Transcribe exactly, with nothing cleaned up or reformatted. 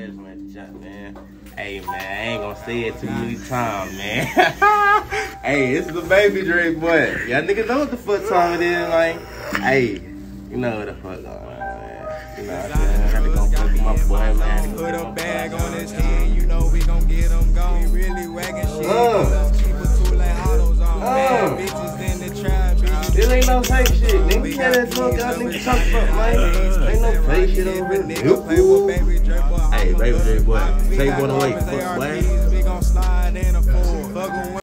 ass on that jump, man. Hey, man, I ain't gonna say it too many times, man. Hey, this is the BabyDraccBoi. Y'all niggas know what the fuck time it is, like. Hey, you know what the fuck going on, man. You know what I'm saying? I gotta go fuck with my boy, man. Put a bag on his head, you know we gon' get him gone. We really wagging shit. Uh, People too like autos on. uh, Bad bitches in the trap. This ain't no fake shit. Nigga, tell that talk y'all niggas talk about, man. Ain't no fake shit over here. Hey, BabyDraccBoi. Take one away, fuck, boy.